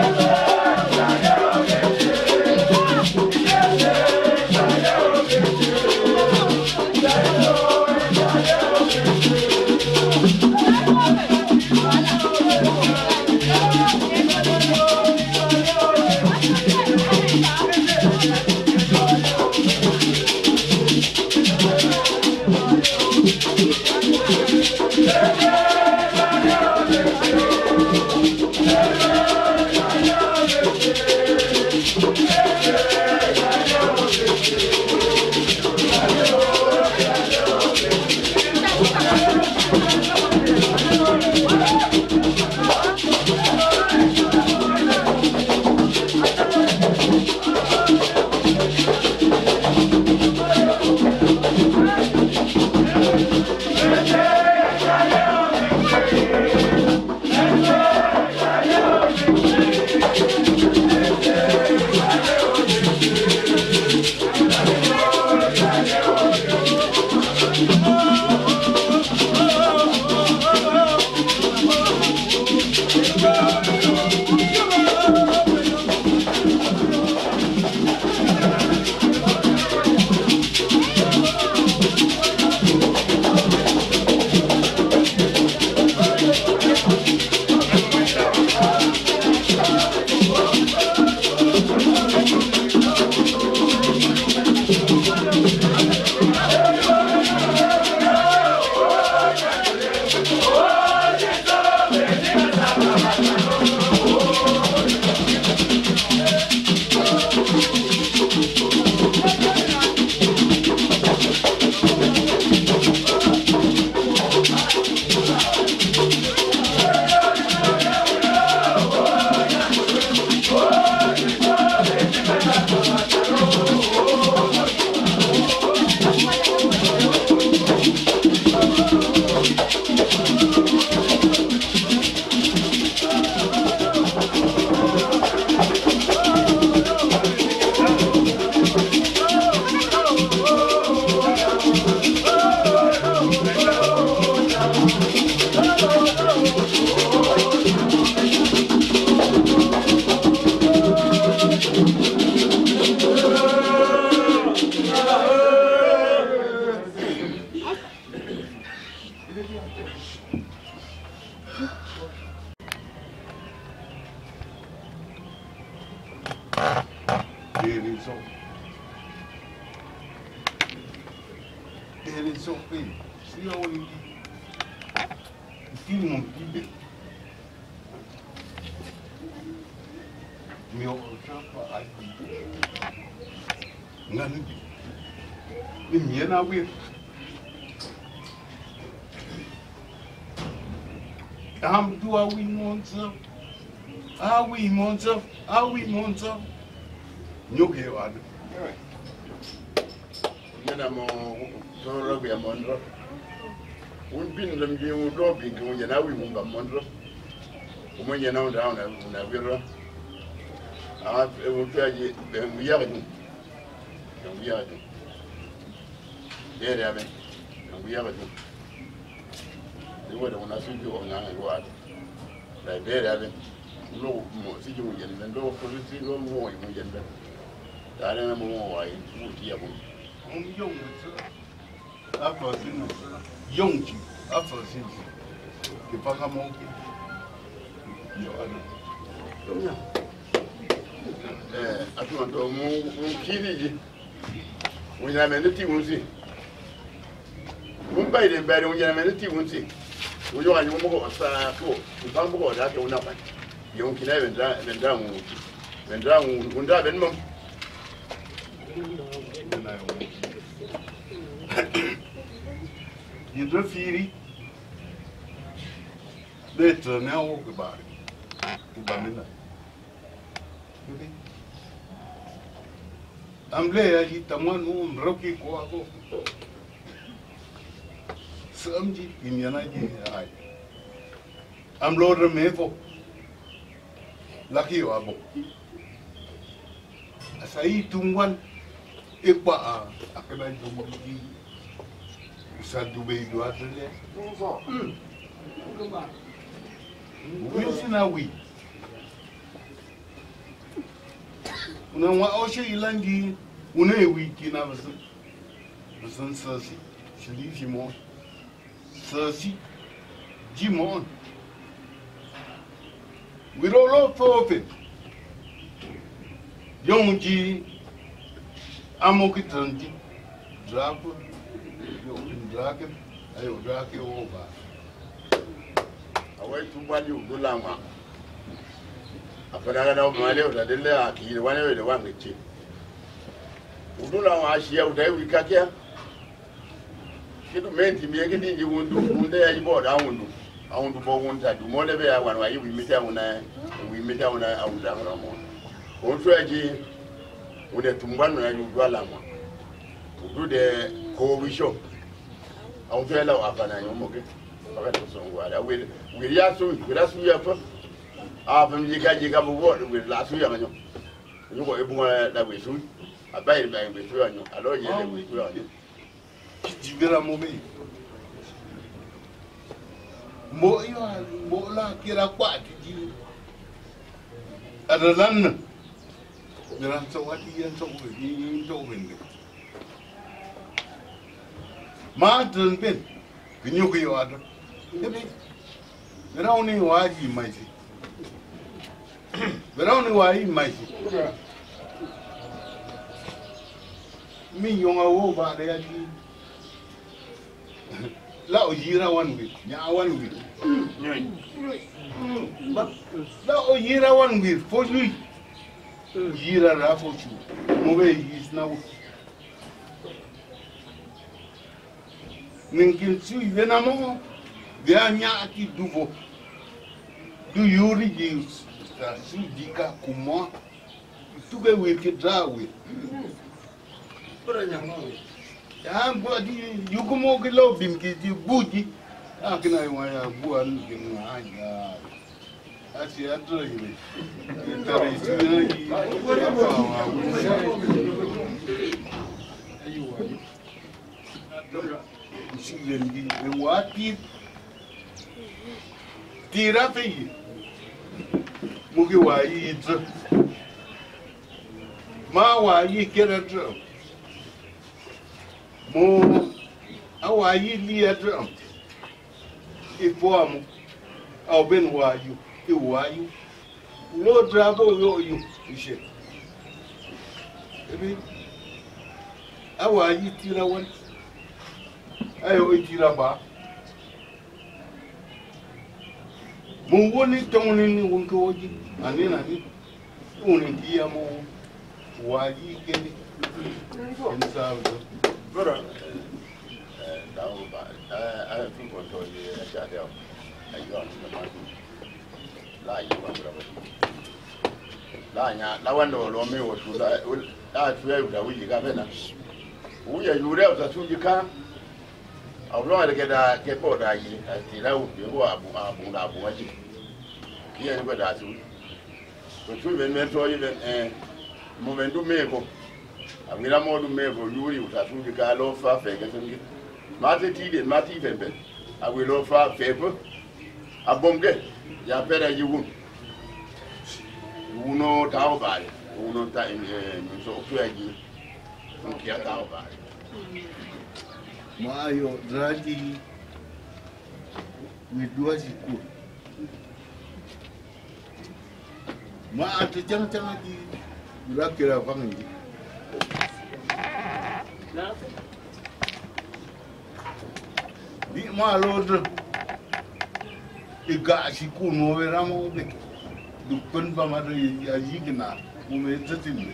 I'm Lord Remevo. Lucky you are. As I eat one, Epa, I can do Sadubay do after that. Wilson are we? una wa oshe ilangi una wiki na vasan sasi shili jimon sasi jimon we rolo fofe yonji amokitanti drap yo drake ayo drake over awai tumbali udulama afadala na umale udadele akili wanewe de wangichi udulama ashia udai kakia kitu menti mieke dinji unde ya iboda aundu bo wonta du mole be ya wan wa yiwi mita una aunda ramo onto aji ude tumbano ya udulama udude ko wisho aunto ela afana nyomoke bakati songwala we yasu yafa afam jiga buwo we lasu yanyo yuko ebunga da we su abai ba we su yanyo alo yele we su yanyo jibira mobe mo la kira kwa ji adalan mira sawati yan so ma dun ben ginyo yo ado Veroni waji maisi. Veroni waji maisi. Mi yonga wo ba de yaji. La ojira one week. Nya one week. La ojira one week. For you. Ojira ra for you. Mobe is now. Ninkin su venamo. Ganha aqui do Yuri Gils, da Sudica, Kuma, tu be with the draw. I'm body, you come over love him, get you booty. How can I want a boon in my that's the other. What tira feyi mugi wayi dr ma wayi kera dr mo awayi liya dr ifoamu au ben wayu iwayu lo drabo yo yu ishe ebi awayi tira wan ayo tira ba Mungoni tongni wunko oji ani unikia mo waji keni ensawo bora dawo ba I think on to the shadow ayo la yi wa bora la nya la wando lo me wo tu la tu ya da wuji ga bena wuya yure o ta tuji ka awlo le da ke po da yi ti la wu bi wo abu la abu waji kiya ni da su to tu ben men to yi ben momentu meko amira modu meko yuri utatu ka lo fa fe ke tungi mate ti de mati fembe awi lo fa fe po abomge ya pera yiwu uno tao bale uno ta so tu aji kia tao bale Mayo dragi widua siku ma atjang di kira pangi di ma lodr iga siku no veramo de dukun ba ma ya yigna mu me tatin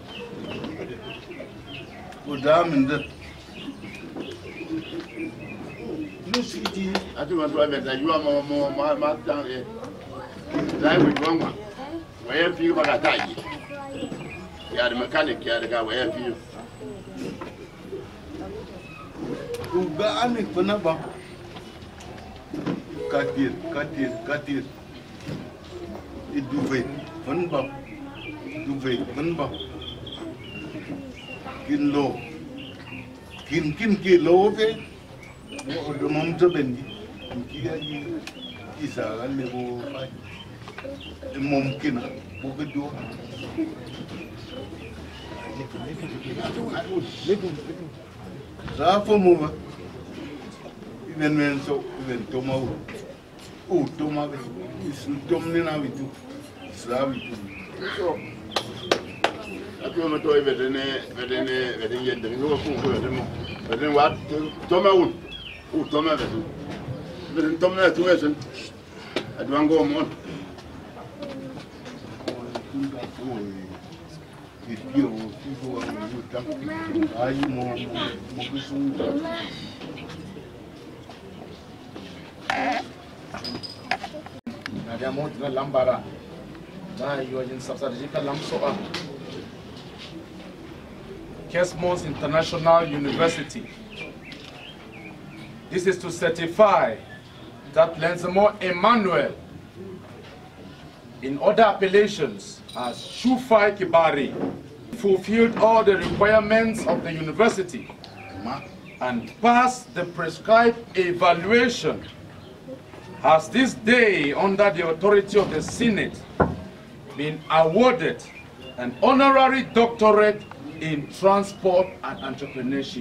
o da min da Lucy, I do want to have that you are more my down here. I would wrong one. Where you got a tie? You are the mechanic, you are the guy where you. Ugani panaba. Katir. It duvet, funba. Kin low. Kin low, okay? The mom to Bendy, Kia is a level 5. mumkin begitu. Siapa mu? Even so, even tomau. Oh, tomau is tomni na bitu. Slavi. So, aku mau tahu bedene yang dengan aku bedene wat tomau. Oh, tomau betul. Bedene tomau tu macam. Aduan gomon. Dia figo tam ai mo bisu Nadia mont na lambara na yojin substrategical lamsoa Kesmos International University. This is to certify that Lendzemo Emmanuel in other appellations as Shufai Kibahri fulfilled all the requirements of the university and passed the prescribed evaluation, has this day, under the authority of the Senate, been awarded an honorary doctorate in transport and entrepreneurship.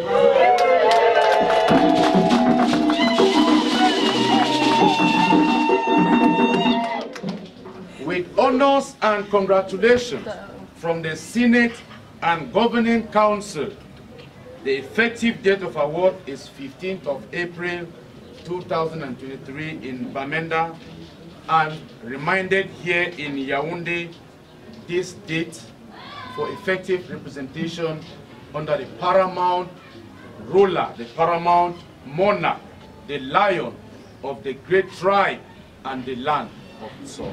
With honors and congratulations from the Senate and Governing Council, the effective date of award is 15th of April 2023 in Bamenda, and reminded here in Yaoundé this date for effective representation under the paramount ruler, the paramount monarch, the lion of the great tribe and the land of Sol.